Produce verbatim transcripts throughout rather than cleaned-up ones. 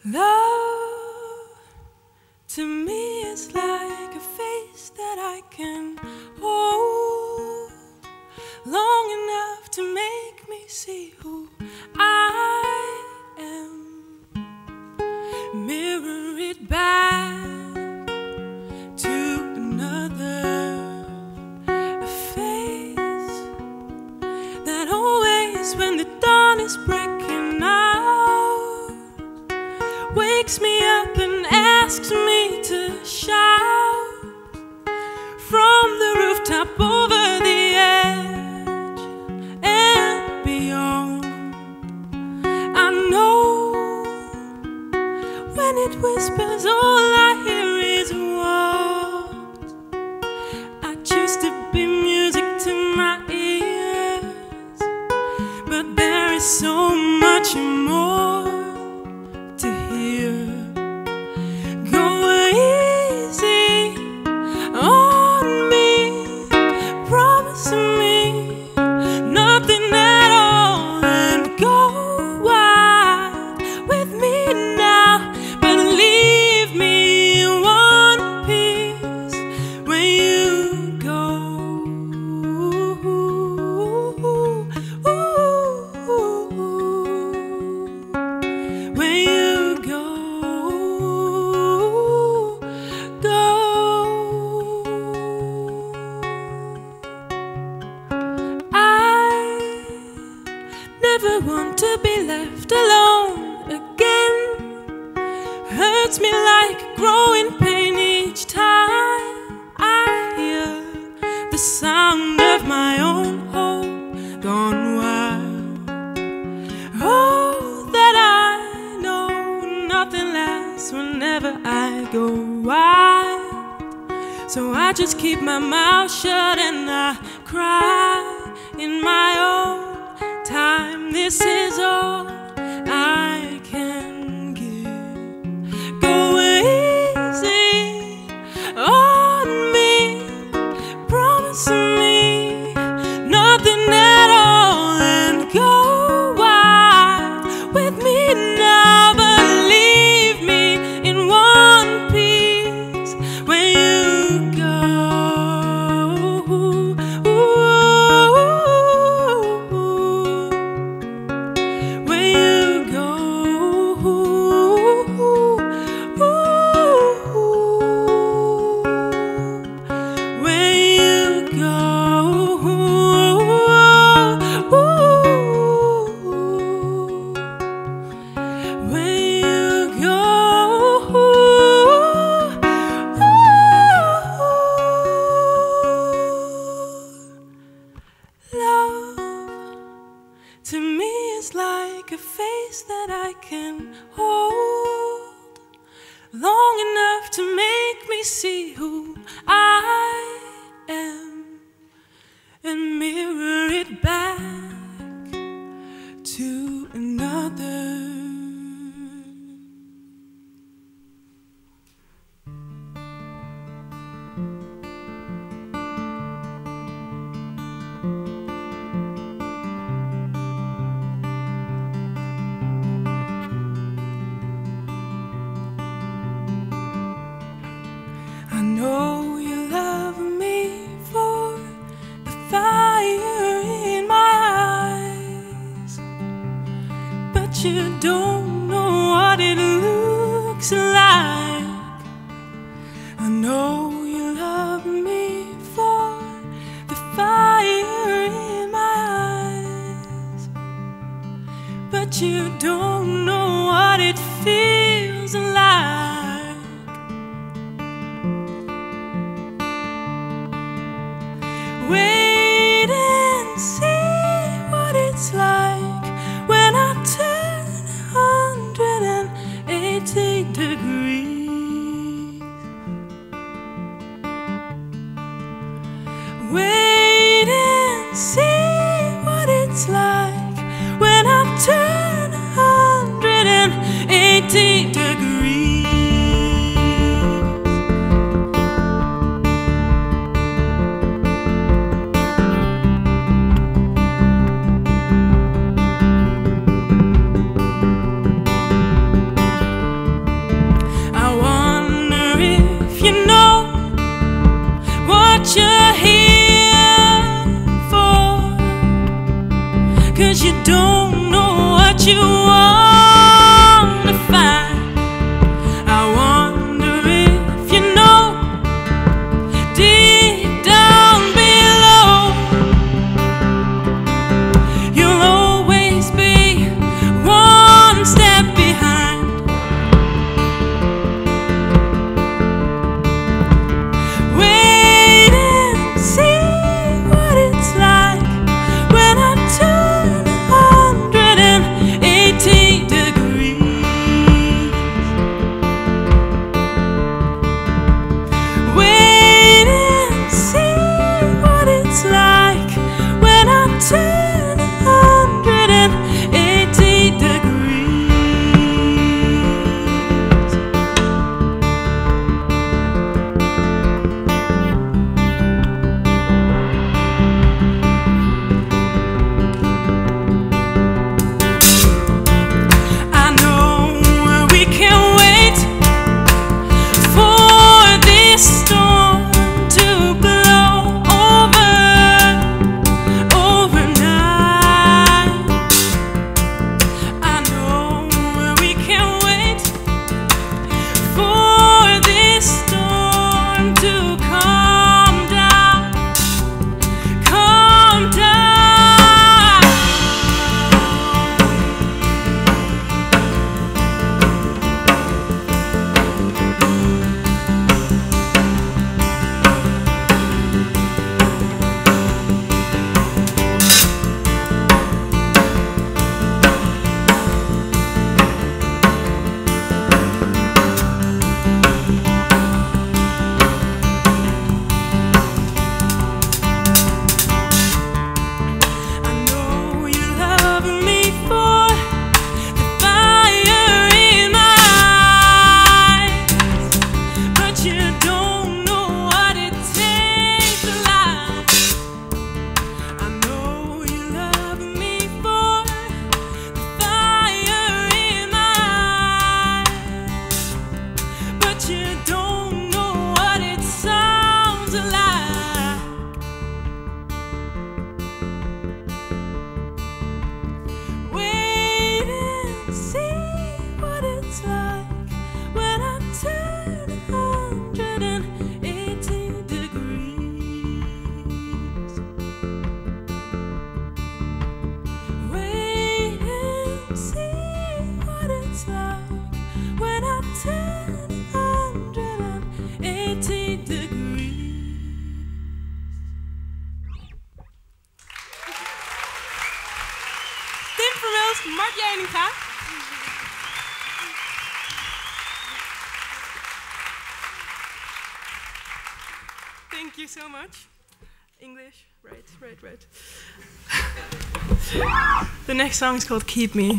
Love to me is like a face that I can hold long enough to make me see who I am. Mirror it back to another, a face that always, when the dawn is breaking out, wakes me up and asks me to shout from the rooftop over the edge and beyond. I know when it whispers, all I hear is what I choose to be music to my ears, but there is so much more to hear. Go easy on me, promise me nothing at all, and go wild with me now, but leave me in one piece when you go. When you go, go. I never want to be left alone again. Hurts me like a growing pain each time I hear the sound of my own hope gone wild. Oh, that I know nothing lasts whenever I go wild. So I just keep my mouth shut and I cry in my own time. This is all I can give. Go easy on me, promise me nothing at all, and go wild with me now, but leave me in one piece when you go. When you go. When you to me is like a face that I can hold long enough to make me see who I am, and mirror it back to another. I know you love me for the fire in my eyes, but you don't know what it looks like. I know you love me for the fire in my eyes, but you don't know what it feels like. Wait and see what it's like when I turn one hundred eighty degrees. Wait and see what it's like when I turn one hundred eighty degrees. what you want to find. I wonder if you know deep down below you'll always be one step behind. Wait and see what it's like when I turn one hundred eighty degrees. Wait and see what it's like when I turn one hundred eighty degrees. I know we can't wait for this storm to blow over overnight. I know we can't wait for this storm to calm down, calm down. I know you love me for the fire in my eyes, but you don't know what it takes to lie. I know you love me for the fire in my eyes, but you don't know what it sounds like. Wait and see what it's like when I turn one hundred eighty degrees. Wait and see what it's like when I turn one hundred eighty degrees. Tim Vermels, Mark Jeininga. Thank you so much. English, right, right, right. The next song is called Keep Me.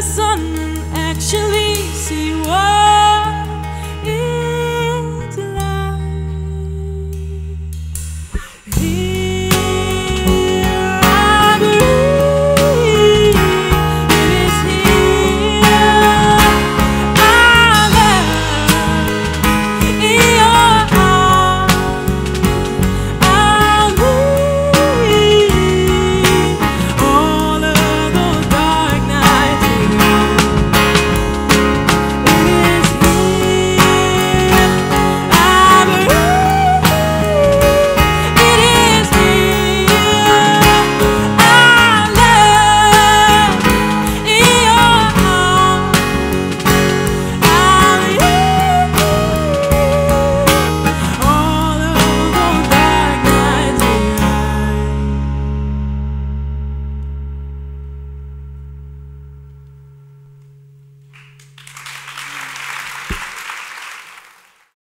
sun and actually see what